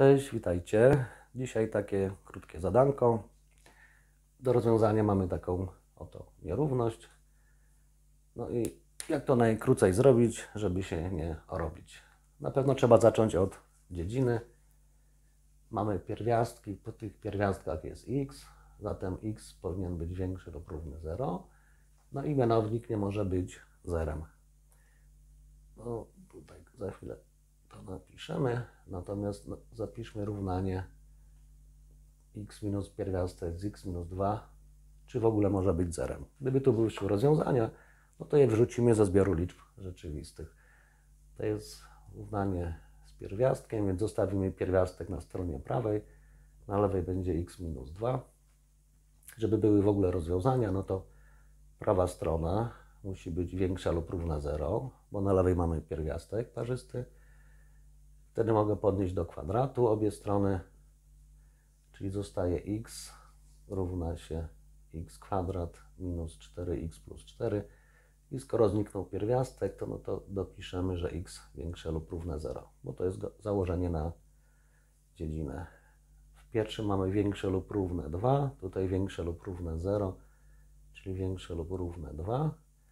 Cześć, witajcie. Dzisiaj takie krótkie zadanko. Do rozwiązania mamy taką oto nierówność. No i jak to najkrócej zrobić, żeby się nie orobić? Na pewno trzeba zacząć od dziedziny. Mamy pierwiastki, po tych pierwiastkach jest x, zatem x powinien być większy lub równy 0. No i mianownik nie może być zerem. No tutaj za chwilę to napiszemy, natomiast zapiszmy równanie x minus pierwiastek z x minus 2, czy w ogóle może być zerem. Gdyby tu były rozwiązania, no to je wrzucimy ze zbioru liczb rzeczywistych. To jest równanie z pierwiastkiem, więc zostawimy pierwiastek na stronie prawej, na lewej będzie x minus 2. Żeby były w ogóle rozwiązania, no to prawa strona musi być większa lub równa 0, bo na lewej mamy pierwiastek parzysty. Wtedy mogę podnieść do kwadratu obie strony, czyli zostaje x równa się x kwadrat minus 4x plus 4. I skoro zniknął pierwiastek, to, to dopiszemy, że x większe lub równe 0, bo to jest założenie na dziedzinę. W pierwszym mamy większe lub równe 2, tutaj większe lub równe 0, czyli większe lub równe 2.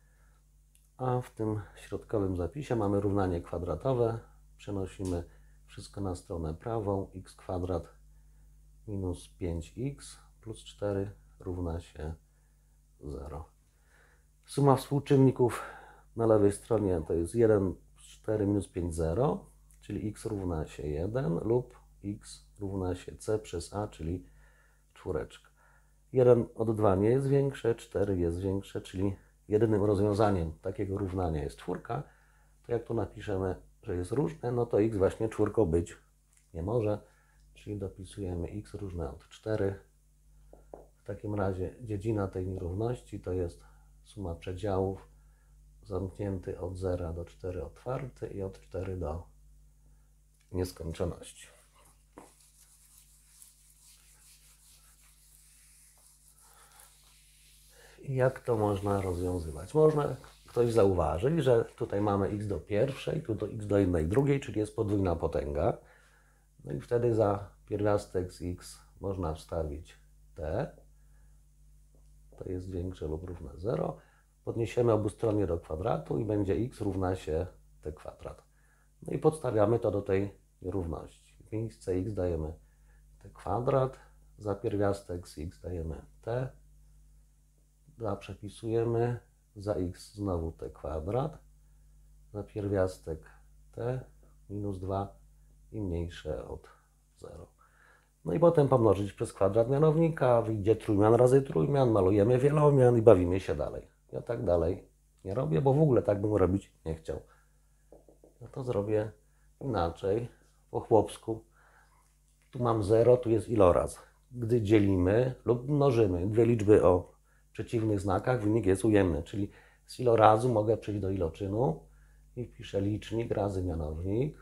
A w tym środkowym zapisie mamy równanie kwadratowe. Przenosimy wszystko na stronę prawą. X kwadrat minus 5x plus 4 równa się 0. Suma współczynników na lewej stronie to jest 1 plus 4 minus 5, 0, czyli x równa się 1 lub x równa się c przez a, czyli czwóreczka. 1 od 2 nie jest większe, 4 jest większe, czyli jedynym rozwiązaniem takiego równania jest czwórka. To jak tu napiszemy, że jest różne, no to x właśnie czwórką być nie może, czyli dopisujemy x różne od 4. W takim razie dziedzina tej nierówności to jest suma przedziałów zamknięty od 0 do 4 otwarty i od 4 do nieskończoności. Jak to można rozwiązywać? Można ktoś zauważyć, że tutaj mamy x do pierwszej, tu do x do jednej drugiej, czyli jest podwójna potęga. No i wtedy za pierwiastek z x można wstawić t. To jest większe lub równe 0. Podniesiemy obustronnie do kwadratu i będzie x równa się t kwadrat. No i podstawiamy to do tej nierówności. W miejsce x dajemy t kwadrat, za pierwiastek z x dajemy t. Przepisujemy za x znowu t kwadrat, za pierwiastek t minus 2 i mniejsze od 0. No i potem pomnożyć przez kwadrat mianownika, wyjdzie trójmian razy trójmian, malujemy wielomian i bawimy się dalej. Ja tak dalej nie robię, bo w ogóle tak bym robić nie chciał. Ja to zrobię inaczej, po chłopsku. Tu mam 0, tu jest iloraz. Gdy dzielimy lub mnożymy dwie liczby o przeciwnych znakach, wynik jest ujemny, czyli z ilorazu mogę przejść do iloczynu i wpiszę licznik razy mianownik.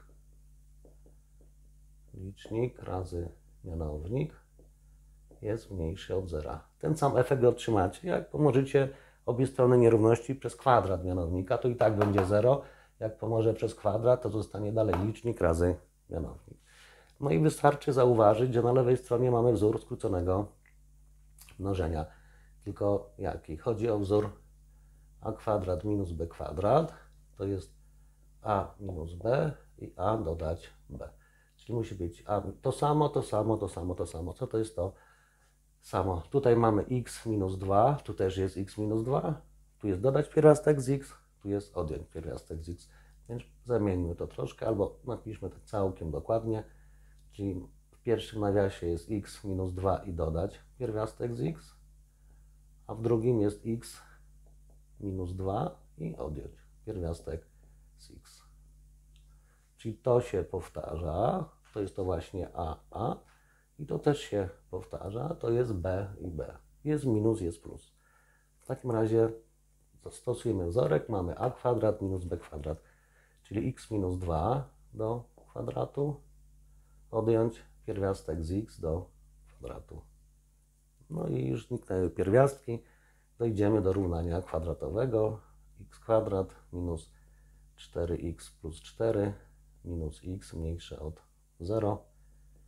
Licznik razy mianownik jest mniejszy od 0. Ten sam efekt otrzymacie, jak pomnożycie obie strony nierówności przez kwadrat mianownika, to i tak będzie 0. Jak pomnożę przez kwadrat, to zostanie dalej licznik razy mianownik. No i wystarczy zauważyć, że na lewej stronie mamy wzór skróconego mnożenia. Tylko jaki? Chodzi o wzór a kwadrat minus b kwadrat, to jest a minus b i a dodać b. Czyli musi być a to samo, to samo, to samo, to samo. Co to jest to samo? Tutaj mamy x minus 2, tu też jest x minus 2, tu jest dodać pierwiastek z x, tu jest odjąć pierwiastek z x. Więc zamieńmy to troszkę, albo napiszmy to całkiem dokładnie. Czyli w pierwszym nawiasie jest x minus 2 i dodać pierwiastek z x, a w drugim jest x minus 2 i odjąć pierwiastek z x. Czyli to się powtarza, to jest to właśnie a i to też się powtarza, to jest b i b. Jest minus, jest plus. W takim razie stosujemy wzorek, mamy a kwadrat minus b kwadrat, czyli x minus 2 do kwadratu, odjąć pierwiastek z x do kwadratu. No i już zniknęły pierwiastki, dojdziemy do równania kwadratowego. X kwadrat minus 4x plus 4 minus x mniejsze od 0.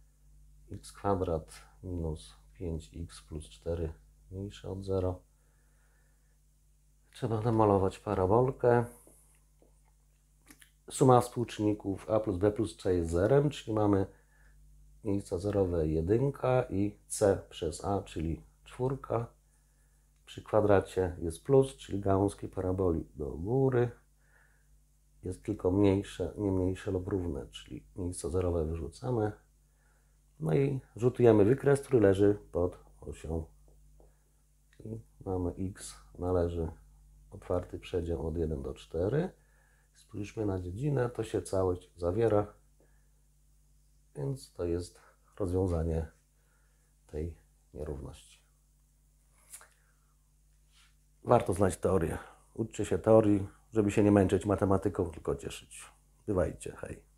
x kwadrat minus 5x plus 4 mniejsze od 0. Trzeba namalować parabolkę. Suma współczynników a plus b plus c jest zerem, czyli mamy miejsca zerowe 1 i c przez a, czyli 4. Przy kwadracie jest plus, czyli gałązki paraboli do góry. Jest tylko mniejsze, nie mniejsze lub równe, czyli miejsca zerowe wyrzucamy. No i rzutujemy wykres, który leży pod osią. I mamy x należy otwarty przedział od 1 do 4. Spójrzmy na dziedzinę, to się całość zawiera, więc to jest rozwiązanie tej nierówności. Warto znać teorię. Uczcie się teorii, żeby się nie męczyć matematyką, tylko cieszyć. Bywajcie, hej.